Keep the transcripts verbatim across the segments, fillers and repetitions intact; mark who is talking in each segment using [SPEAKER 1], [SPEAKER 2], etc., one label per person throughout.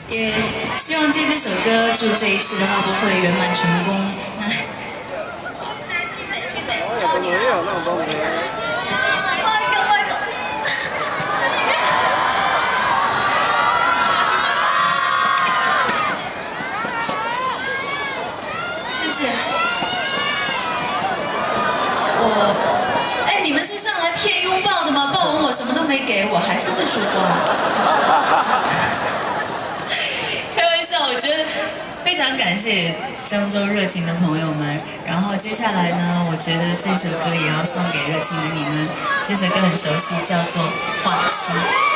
[SPEAKER 1] 也希望借这首歌祝这一次的发布会圆满成功。那超女生，谢谢。我，哎，你们是上来骗拥抱的吗？抱完我什么都没给我，还是这束花？开玩笑，我觉得非常感谢江州热情的朋友们。然后接下来呢，我觉得这首歌也要送给热情的你们。这首歌很熟悉，叫做《放心》。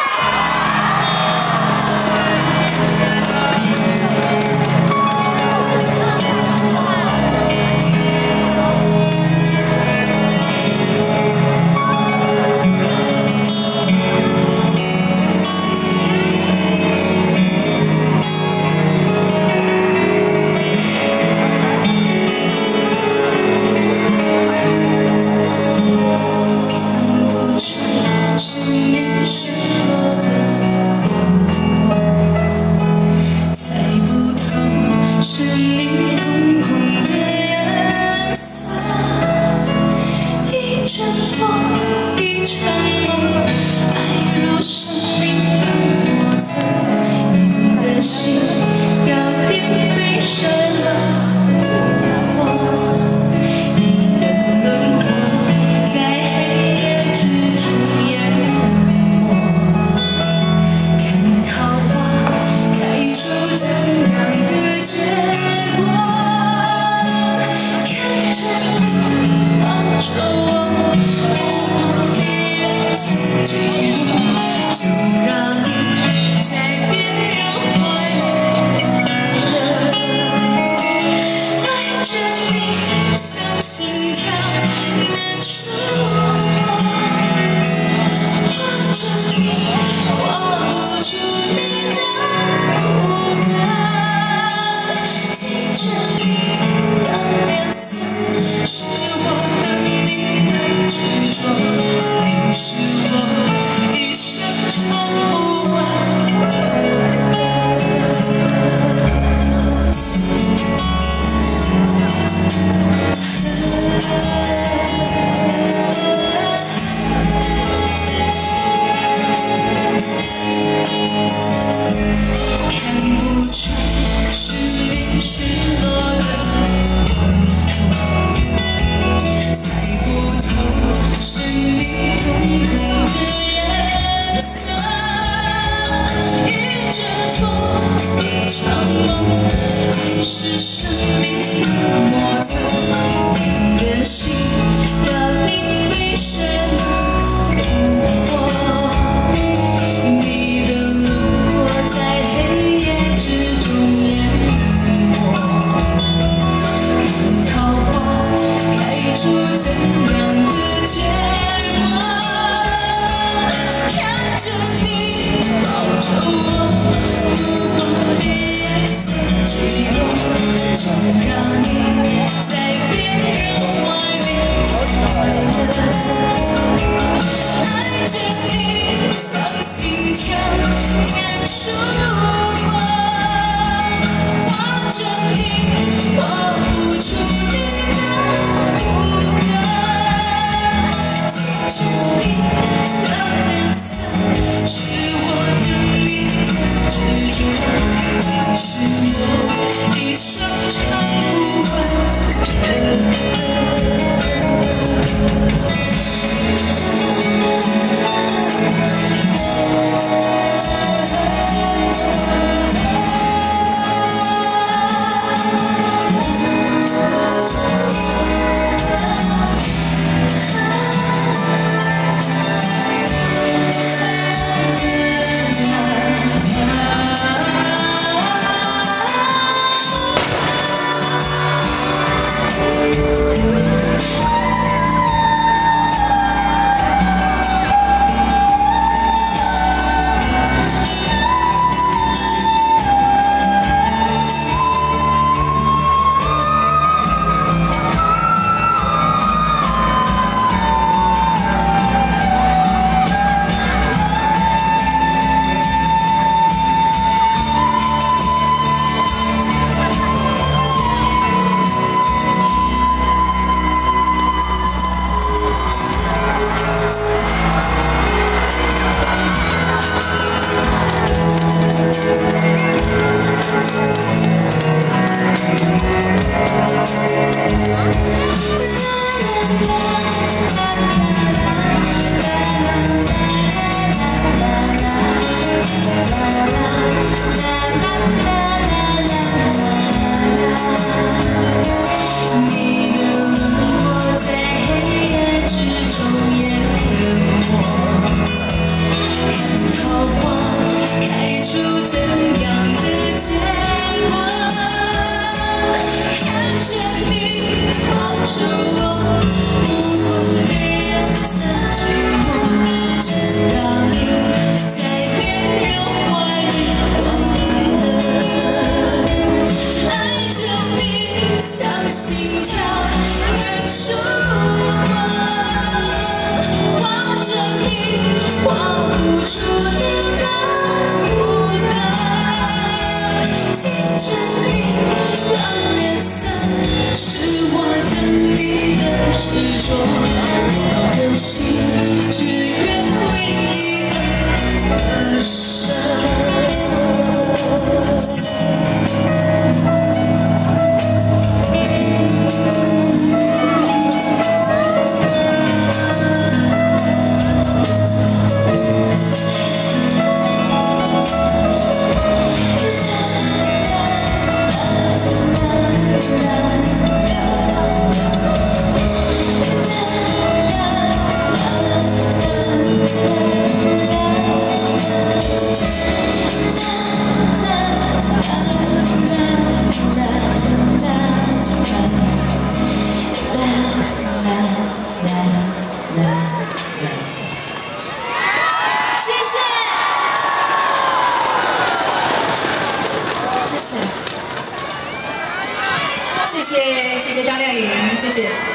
[SPEAKER 1] 是生命莫测，你的心凋零为什么冷漠？你的轮廓在黑夜之中淹没。看桃花开出怎样的结果？看着你抱着我，如果夜色寂寞。 谢谢。
[SPEAKER 2] 谢谢谢谢张靓颖，谢谢。